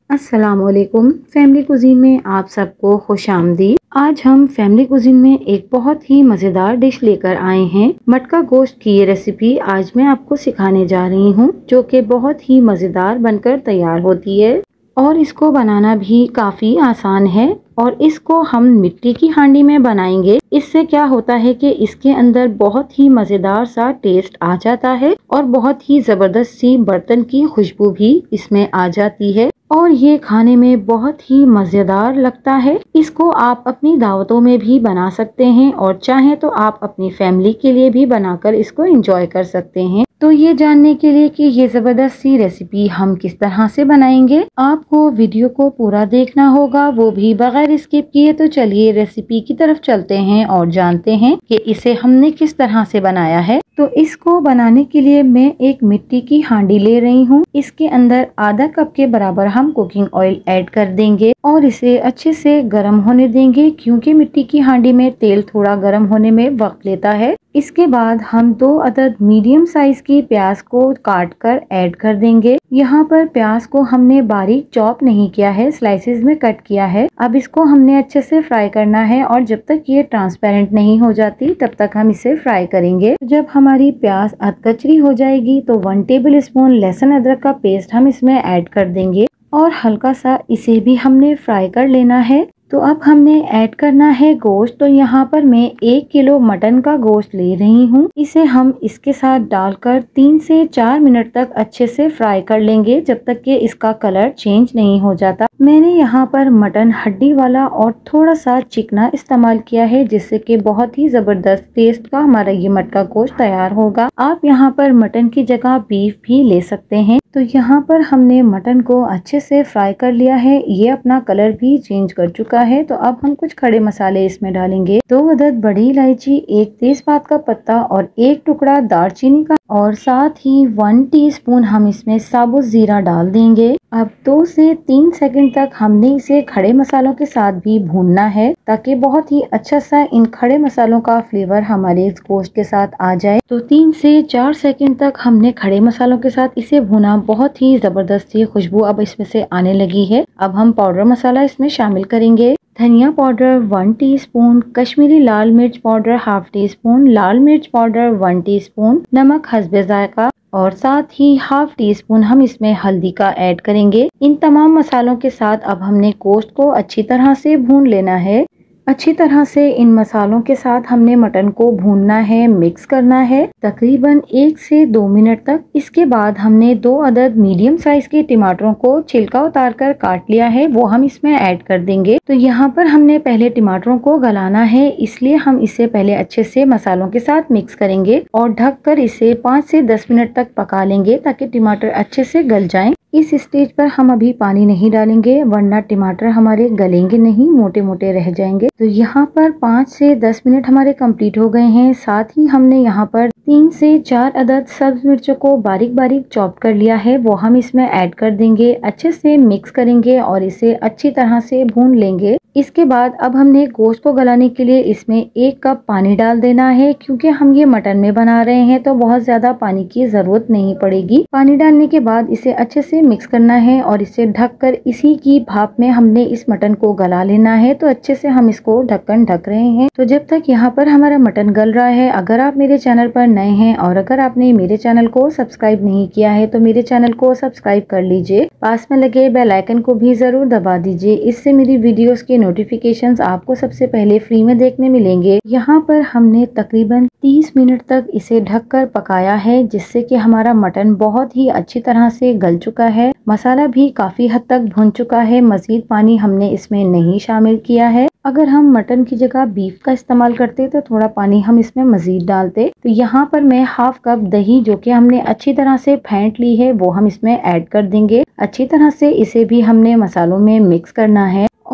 अस्सलामुअलैकुम। Family cuisine में आप सबको खुशामदीद। आज हम फैमिली कुजीन में एक बहुत ही मज़ेदार डिश लेकर आए हैं। मटका गोश्त की ये रेसिपी आज मैं आपको सिखाने जा रही हूँ, जो कि बहुत ही मज़ेदार बनकर तैयार होती है और इसको बनाना भी काफ़ी आसान है। और इसको हम मिट्टी की हांडी में बनाएंगे। इससे क्या होता है कि इसके अंदर बहुत ही मज़ेदार सा टेस्ट आ जाता है और बहुत ही ज़बरदस्त सी बर्तन की खुशबू भी इसमें आ जाती है और ये खाने में बहुत ही मज़ेदार लगता है। इसको आप अपनी दावतों में भी बना सकते हैं और चाहें तो आप अपनी फैमिली के लिए भी बनाकर इसको एंजॉय कर सकते हैं। तो ये जानने के लिए कि ये ज़बरदस्त सी रेसिपी हम किस तरह से बनाएंगे, आपको वीडियो को पूरा देखना होगा, वो भी बगैर स्किप किए। तो चलिए रेसिपी की तरफ चलते हैं और जानते हैं कि इसे हमने किस तरह से बनाया है। तो इसको बनाने के लिए मैं एक मिट्टी की हांडी ले रही हूँ। इसके अंदर आधा कप के बराबर हम कुकिंग ऑयल ऐड कर देंगे और इसे अच्छे से गर्म होने देंगे, क्योंकि मिट्टी की हांडी में तेल थोड़ा गर्म होने में वक्त लेता है। इसके बाद हम 2 अदद मीडियम साइज की प्याज को काट कर ऐड कर देंगे। यहाँ पर प्याज को हमने बारीक चॉप नहीं किया है, स्लाइसेस में कट किया है। अब इसको हमने अच्छे से फ्राई करना है और जब तक ये ट्रांसपेरेंट नहीं हो जाती तब तक हम इसे फ्राई करेंगे। जब हमारी प्याज अधकचरी हो जाएगी तो 1 टेबल स्पून लहसुन अदरक का पेस्ट हम इसमें ऐड कर देंगे और हल्का सा इसे भी हमने फ्राई कर लेना है। तो अब हमने ऐड करना है गोश्त। तो यहाँ पर मैं 1 किलो मटन का गोश्त ले रही हूँ। इसे हम इसके साथ डालकर 3 से 4 मिनट तक अच्छे से फ्राई कर लेंगे, जब तक कि इसका कलर चेंज नहीं हो जाता। मैंने यहाँ पर मटन हड्डी वाला और थोड़ा सा चिकना इस्तेमाल किया है, जिससे कि बहुत ही जबरदस्त टेस्ट का हमारा ये मटका गोश्त तैयार होगा। आप यहाँ पर मटन की जगह बीफ भी ले सकते हैं। तो यहाँ पर हमने मटन को अच्छे से फ्राई कर लिया है, ये अपना कलर भी चेंज कर चुका है। तो अब हम कुछ खड़े मसाले इसमें डालेंगे। 2 अदद बड़ी इलायची, 1 तेजपात का पत्ता और 1 टुकड़ा दालचीनी का और साथ ही 1 टीस्पून हम इसमें साबुत जीरा डाल देंगे। अब 2 से 3 सेकंड तक हमने इसे खड़े मसालों के साथ भी भूनना है, ताकि बहुत ही अच्छा सा इन खड़े मसालों का फ्लेवर हमारे इस गोश्त के साथ आ जाए। तो 3 से 4 सेकंड तक हमने खड़े मसालों के साथ इसे भुना। बहुत ही जबरदस्त ये खुशबू अब इसमें से आने लगी है। अब हम पाउडर मसाला इसमें शामिल करेंगे। धनिया पाउडर 1 टीस्पून, कश्मीरी लाल मिर्च पाउडर 1/2 टीस्पून, लाल मिर्च पाउडर 1 टीस्पून, नमक हस्बे जायका और साथ ही 1/2 टीस्पून हम इसमें हल्दी का ऐड करेंगे। इन तमाम मसालों के साथ अब हमने गोश्त को अच्छी तरह से भून लेना है। अच्छी तरह से इन मसालों के साथ हमने मटन को भूनना है, मिक्स करना है तकरीबन 1 से 2 मिनट तक। इसके बाद हमने 2 अदद मीडियम साइज के टमाटरों को छिलका उतार कर काट लिया है, वो हम इसमें ऐड कर देंगे। तो यहाँ पर हमने पहले टमाटरों को गलाना है, इसलिए हम इसे पहले अच्छे से मसालों के साथ मिक्स करेंगे और ढककर इसे 5 से 10 मिनट तक पका लेंगे, ताकि टमाटर अच्छे से गल जाएं। इस स्टेज पर हम अभी पानी नहीं डालेंगे, वरना टमाटर हमारे गलेंगे नहीं, मोटे मोटे रह जाएंगे। तो यहाँ पर 5 से 10 मिनट हमारे कंप्लीट हो गए हैं। साथ ही हमने यहाँ पर 3 से 4 अदद सब्ज मिर्चों को बारीक बारीक चॉप कर लिया है, वो हम इसमें ऐड कर देंगे। अच्छे से मिक्स करेंगे और इसे अच्छी तरह से भून लेंगे। इसके बाद अब हमने गोश्त को गलाने के लिए इसमें 1 कप पानी डाल देना है, क्योंकि हम ये मटन में बना रहे हैं तो बहुत ज्यादा पानी की जरूरत नहीं पड़ेगी। पानी डालने के बाद इसे अच्छे से मिक्स करना है और इसे ढककर इसी की भाप में हमने इस मटन को गला लेना है। तो अच्छे से हम इसको ढक्कन ढक रहे हैं। तो जब तक यहाँ पर हमारा मटन गल रहा है, अगर आप मेरे चैनल पर नए हैं और अगर आपने मेरे चैनल को सब्सक्राइब नहीं किया है तो मेरे चैनल को सब्सक्राइब कर लीजिए। पास में लगे बेल आइकन को भी जरूर दबा दीजिए, इससे मेरी वीडियोस के नोटिफिकेशंस आपको सबसे पहले फ्री में देखने मिलेंगे। यहाँ पर हमने तकरीबन 30 मिनट तक इसे ढककर पकाया है, जिससे कि हमारा मटन बहुत ही अच्छी तरह से गल चुका है। मसाला भी काफी हद तक भुन चुका है। मजीद पानी हमने इसमें नहीं शामिल किया है। अगर हम मटन की जगह बीफ का इस्तेमाल करते तो थोड़ा पानी हम इसमें मजीद डालते। तो यहाँ पर मैं 1/2 कप दही, जो कि हमने अच्छी तरह से फेंट ली है, वो हम इसमें ऐड कर देंगे। अच्छी तरह से इसे भी हमने मसालों में मिक्स करना है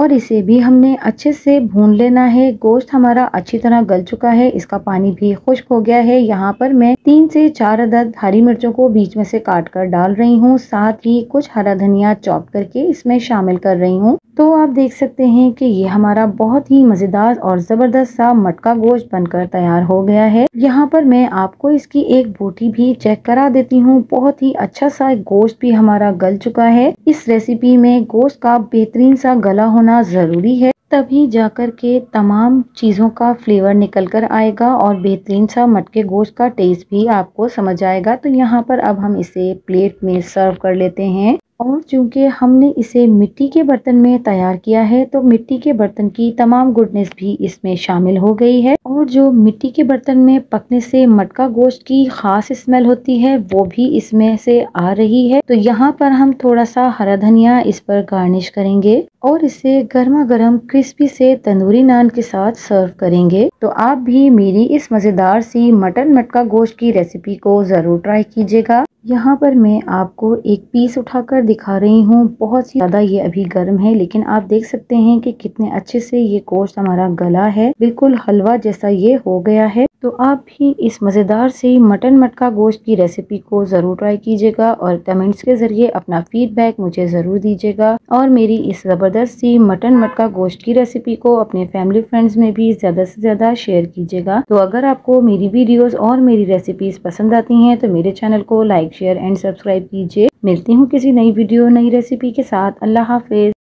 और इसे भी हमने अच्छे से भून लेना है। गोश्त हमारा अच्छी तरह गल चुका है, इसका पानी भी खुश्क हो गया है। यहाँ पर मैं 3 से 4 अदद हरी मिर्चों को बीच में से काट कर डाल रही हूँ। साथ ही कुछ हरा धनिया चॉप करके इसमें शामिल कर रही हूँ। तो आप देख सकते हैं कि ये हमारा बहुत ही मजेदार और जबरदस्त सा मटका गोश्त बनकर तैयार हो गया है। यहाँ पर मैं आपको इसकी एक बोटी भी चेक करा देती हूँ। बहुत ही अच्छा सा गोश्त भी हमारा गल चुका है। इस रेसिपी में गोश्त का बेहतरीन सा गला होना जरूरी है, तभी जाकर के तमाम चीज़ों का फ्लेवर निकल कर आएगा और बेहतरीन सा मटके गोश्त का टेस्ट भी आपको समझ आएगा। तो यहाँ पर अब हम इसे प्लेट में सर्व कर लेते हैं। और चूंकि हमने इसे मिट्टी के बर्तन में तैयार किया है तो मिट्टी के बर्तन की तमाम गुडनेस भी इसमें शामिल हो गई है। और जो मिट्टी के बर्तन में पकने से मटका गोश्त की खास स्मेल होती है वो भी इसमें से आ रही है। तो यहाँ पर हम थोड़ा सा हरा धनिया इस पर गार्निश करेंगे और इसे गर्मा गर्म क्रिस्पी से तंदूरी नान के साथ सर्व करेंगे। तो आप भी मेरी इस मजेदार सी मटन मटका गोश्त की रेसिपी को जरूर ट्राई कीजिएगा। यहाँ पर मैं आपको एक पीस उठाकर दिखा रही हूँ। बहुत ही ज्यादा ये अभी गर्म है, लेकिन आप देख सकते हैं कि कितने अच्छे से ये गोश्त हमारा गला है, बिल्कुल हलवा जैसा ये हो गया है। तो आप भी इस मजेदार से मटन मटका गोश्त की रेसिपी को जरूर ट्राई कीजिएगा और कमेंट्स के जरिए अपना फीडबैक मुझे जरूर दीजिएगा। और मेरी इस जबरदस्त सी मटन मटका गोश्त की रेसिपी को अपने फैमिली फ्रेंड्स में भी ज्यादा से ज्यादा शेयर कीजिएगा। तो अगर आपको मेरी वीडियोस और मेरी रेसिपीज पसंद आती हैं तो मेरे चैनल को लाइक शेयर एंड सब्सक्राइब कीजिए। मिलती हूँ किसी नई वीडियो नई रेसिपी के साथ। अल्लाह हाफिज।